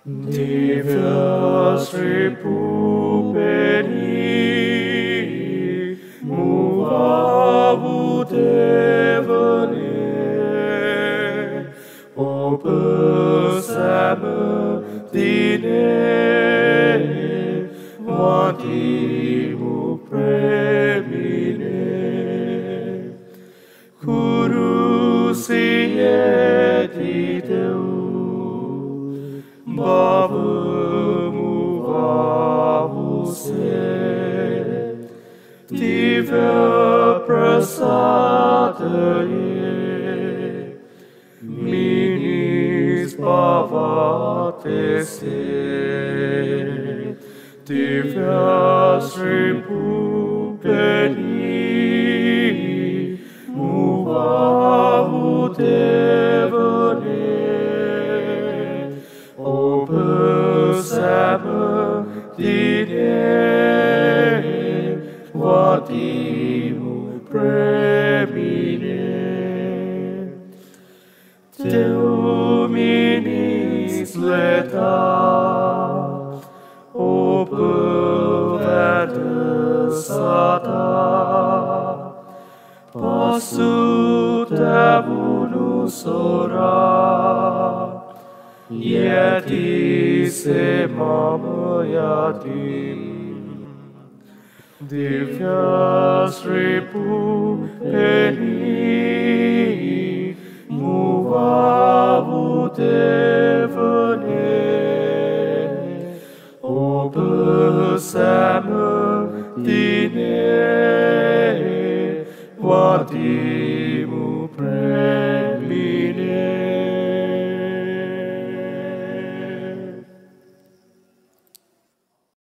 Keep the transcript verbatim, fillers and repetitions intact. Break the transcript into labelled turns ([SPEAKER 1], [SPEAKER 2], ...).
[SPEAKER 1] Divya Sri Poopeni Muvavudevane Opusama Dine Vantimu Premine Kuru Sieti Deu Bavu Vavuse Divya Prasadaye Minis Bhavate Se Divya Sri Poopeni Muvavudevane Opusama Dine Vatimu Premine Dominis Leta Opuvadasata Pasutavunus ora Yeti se mama yatim Divya Sri Poopeni Muvavudevane Opusama Dine Vati